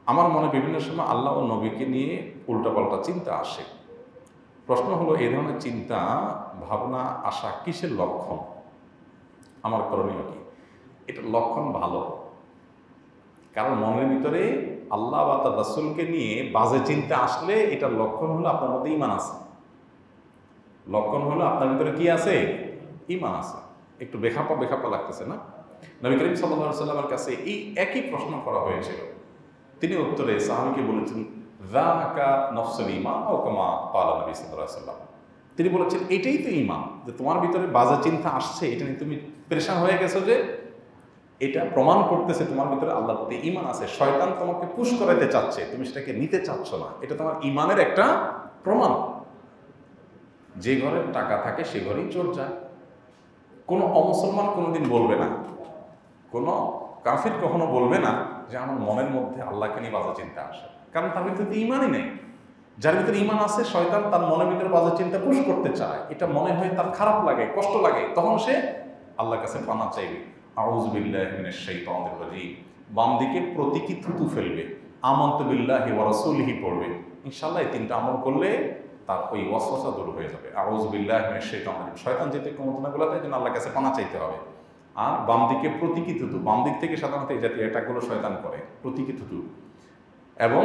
আমার মনে বিভিন্ন সময় আল্লাহ ও নবীকে নিয়ে উল্টাপাল্টা চিন্তা আসে। প্রশ্ন হলো, এই ধরনের চিন্তা ভাবনা আসা কিসের লক্ষণ? আমার করণীয় কি? এটা লক্ষণ ভালো, কারণ মনের ভিতরে আল্লাহ বা তার রাসূলকে নিয়ে বাজে চিন্তা আসলে এটার লক্ষণ হলো আপনার মধ্যে ঈমান আছে। লক্ষণ হলো আপনার ভিতরে কি আছে? ঈমান আছে। একটু বেখাপ্পা লাগতেছে না? নবী করিম সাল্লাল্লাহু আলাইহি ওয়াসাল্লামের কাছে এই একই প্রশ্ন করা হয়েছিল। তিনি উত্তরে সাহাবীকে বলেছেন, যাকা নফসুল ঈমান আও কামা ক্বালা নবী সাল্লাল্লাহু আলাইহি ওয়াসাল্লাম। তিনি বলেছেন, এটাই তো ঈমান, যে তোমার ভিতরে বাজে চিন্তা আসছে, এটা নিয়ে তুমি পেরেশান হয়ে গেছো, যে এটা প্রমাণ করতেছে তোমার ভিতরে আল্লাহর প্রতি ঈমান আছে। শয়তান তোমাকে পুশ করাইতে চাচ্ছে, তুমি সেটাকে নিতে চাচ্ছ না, এটা তোমার ঈমানের একটা প্রমাণ। যে ঘরে টাকা থাকে সে ঘরেই চোর যায়। কোনো অমুসলমান কোনোদিন বলবে না, কোনো কাফির কখনো বলবে না যে আমার মনের মধ্যে আল্লাহকে নিয়ে বাজে চিন্তা আসে, কারণ তার ভিতরে তো ঈমানই নেই। যার ভিতরে ঈমান আছে, শয়তান তার মনের ভিতরে বাজে চিন্তা পুশ করতে চায়, এটা মনে হয় তার খারাপ লাগে, কষ্ট লাগে, তখন সে আল্লাহর কাছে পানা চাইবে, আউযু বিল্লাহি মিনাশ শাইতানির রাজীম। বাম দিকে প্রতীকী থুতু ফেলবে, আমানতু বিল্লাহি ওয়া রাসূলিহি পড়বে। ইনশাআল্লাহ এই তিনটা আমল করলে তার ওই ওয়াসওয়াসা দূর হয়ে যাবে। আউযু বিল্লাহি মিনাশ শাইতানির রাজীম, শয়তান যেতে ক্ষমতাগুলো তাই জন্য আল্লাহর কাছে পানা চাইতে হবে। আর বাম দিকে প্রতীকী থুতু, বাম দিক থেকে সাধারণত এই জাতীয় অ্যাটাকগুলো শয়তান করে, প্রতীকী থুতু। এবং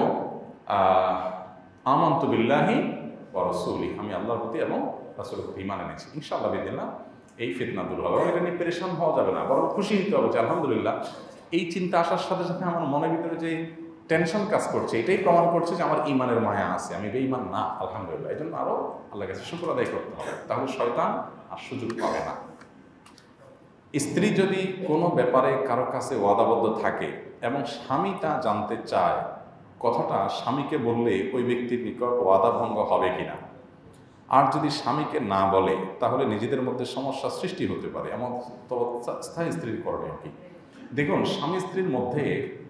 আমানতু বিল্লাহি ওয়া রাসূলিহি, আমি আল্লাহর প্রতি এবং রাসূলের প্রতি ঈমান এনেছি। ইনশাআল্লাহ বিদিল্লাহ এই ফিতনা দূর হবে। এটা নিয়ে পেরেশান হওয়া যাবে না, বরং খুশি হতে হবে যে আলহামদুলিল্লাহ এই চিন্তা আসার সাথে সাথে আমার মনের ভিতরে যে টেনশন কাজ করছে, এটাই প্রমাণ করছে যে আমার ঈমানের মায়া আছে, আমি বেঈমান না, আলহামদুলিল্লাহ। এই জন্য আরও আল্লাহর কাছে শুকর আদায় করতে হবে, তাহলে শয়তান আর সুযোগ পাবে না। স্ত্রী যদি কোনো ব্যাপারে কারো কাছে ওয়াদাবদ্ধ থাকে এবং স্বামী তা জানতে চায়, কথাটা স্বামীকে বললে ওই ব্যক্তির নিকট ওয়াদা ভঙ্গ হবে কিনা, আর যদি স্বামীকে না বলে তাহলে নিজেদের মধ্যে সমস্যা সৃষ্টি হতে পারে, এমন স্থায়ী স্ত্রীর করণীয় কি? দেখুন, স্বামী স্ত্রীর মধ্যে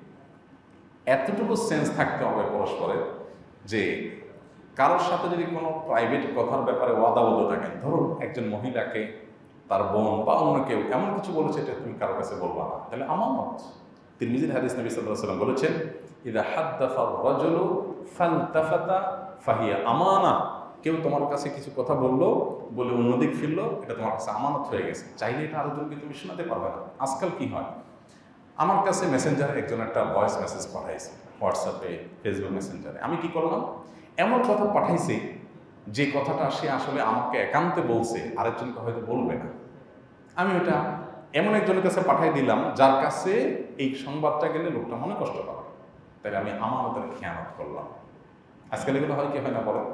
এতটুকু সেন্স থাকতে হবে পরস্পরের, যে কারোর সাথে যদি কোনো প্রাইভেট কথার ব্যাপারে ওয়াদাবদ্ধ থাকেন, ধরুন একজন মহিলাকে তার বোন বা অন্য কেউ এমন কিছু বলেছে, এটা তুমি কারোর কাছে বলবা না, তাহলে আমানত। তিরমিজির হাদিস, নবী সাল্লাল্লাহু আলাইহি ওয়াসাল্লাম বলেছেন, ইযা হাদ্দাসা আর-রাজুলু ফালতাফাতা ফাহিয়া আমানা। কেউ তোমার কাছে কিছু কথা বললো, বলে অন্যদিক ফিরলো, এটা তোমার কাছে আমানত হয়ে গেছে, চাইলে এটা আরেকজনকে তুমি শোনাতে পারবে না। আজকাল কি হয়, আমার কাছে মেসেঞ্জারে একজন একটা ভয়েস মেসেজ পাঠাইছে, হোয়াটসঅ্যাপে, ফেসবুক মেসেঞ্জারে। আমি কি করলাম, এমন কথা পাঠাইছি যে কথাটা সে আসলে আমাকে একান্তে বলছে, আরেকজনকে হয়তো বলবে না। আমি ওটা এমন একজনের কাছে পাঠাই দিলাম যার কাছে এই সংবাদটা গেলে লোকটা মনে কষ্ট পাবে, তাই আমি আমানতের খেয়ানত করলাম। আজকাল এগুলো হয় কি হয় না বলেন?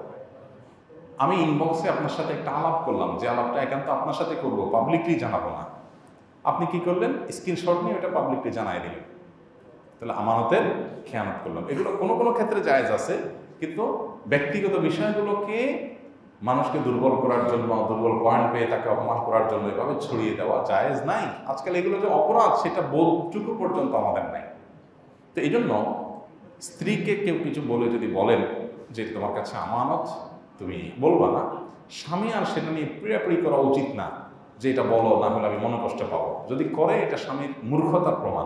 আমি ইনবক্সে আপনার সাথে একটা আলাপ করলাম, যে আলাপটা একান্ত আপনার সাথে করবো, পাবলিকলি জানাবো না। আপনি কি করলেন, স্ক্রিনশট নিয়ে ওটা পাবলিকলি জানাই দিলেন, তাহলে আমানতের খেয়ানত করলাম। এগুলো কোনো কোনো ক্ষেত্রে জায়েজ আছে, কিন্তু ব্যক্তিগত বিষয়গুলোকে মানুষকে দুর্বল করার জন্য, দুর্বল পয়েন্ট পেয়ে তাকে অপমান করার জন্য এভাবে ছড়িয়ে দেওয়া জায়েজ নাই। আজকাল এগুলো যে অপরাধ, সেটা বোধটুকু পর্যন্ত আমাদের নাই। তো এই জন্য স্ত্রীকে কেউ কিছু বলে যদি বলেন যে তোমার কাছে আমানত, তুমি বলবা না, স্বামী আর সেটা নিয়ে পিড়াপিড়ি করা উচিত না, যে এটা বলো, না হলে আমি মনে কষ্ট পাবো। যদি করে, এটা স্বামীর মূর্খতার প্রমাণ।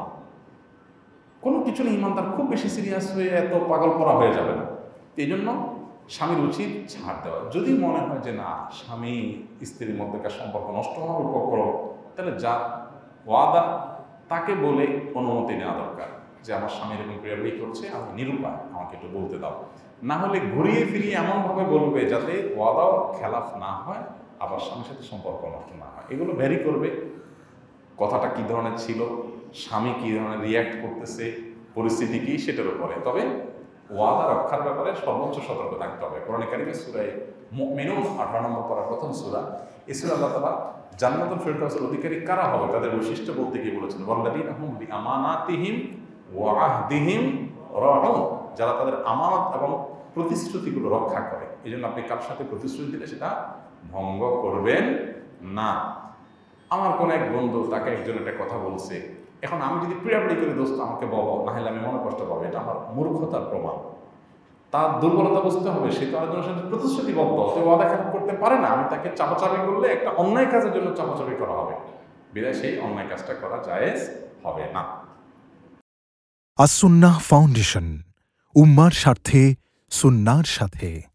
কোনো কিছু নিয়ে ইমানদার খুব বেশি সিরিয়াস হয়ে এত পাগল করা হয়ে যাবে না। এই জন্য স্বামীর উচিত ছাড় দেওয়া। যদি মনে হয় যে না, স্বামী স্ত্রীর মধ্যেকার সম্পর্ক নষ্ট হওয়ার উপক্রম, তাহলে যা ওয়াদা তাকে বলে অনুমতি নেওয়া দরকার, যে আমার স্বামী এরকম ক্রিয়াবলি করছে, আমি নিরুপায়, আমাকে একটু বলতে দাও। না হলে ঘুরিয়ে ফিরিয়ে এমনভাবে বলবে যাতে ওয়াদাও খেলাফ না হয়, আবার স্বামীর সাথে সম্পর্ক নষ্ট না হয়। এগুলো ভ্যারি করবে, কথাটা কী ধরনের ছিল, স্বামী কী ধরনের রিয়্যাক্ট করতেছে, পরিস্থিতি কী, সেটার উপরে। তবে ওয়াদা রক্ষার ব্যাপারে সর্বোচ্চ সতর্ক থাকতে হবে। কোরআন কারীমে সূরা মুমিনুন 18 নম্বর পারা প্রথম সূরা, এই সূরা আল্লাহ তাআলা জান্নাতুল ফিরদাউসের অধিকারী কারা হবে তাদের বৈশিষ্ট্য বলতে গিয়ে বলেছেন, ওয়াল্লাযীনা হুম বিআমানাতিহিম ওয়া আহদিহিম রাউন, যারা তাদের আমানত এবং প্রতিশ্রুতিগুলো রক্ষা করে। এই জন্য আপনি কার সাথে প্রতিশ্রুতি দিলে সেটা ভঙ্গ করবেন না। আমার কোনো এক বন্ধু, তাকে একজন একটা কথা বলছে, এখন আমি যদি পিড়াপিড়ি করে দোস্ত আমাকে বলো, না হলে আমি মনে কষ্ট পাবো, এটা আমার মূর্খতার প্রমাণ। তার দুর্বলতা বুঝতে হবে, সে তো আরেকজনের সাথে প্রতিশ্রুতিবদ্ধ, সে ওয়াদা খেলাপ করতে পারে না। আমি তাকে চাপাচাপি করলে একটা অন্যায় কাজের জন্য চাপাচাপি করা হবে, বিধায় সেই অন্যায় কাজটা করা জায়েজ হবে না। আস-সুন্নাহ ফাউন্ডেশন, উম্মার স্বার্থে সুন্নাহর সাথে।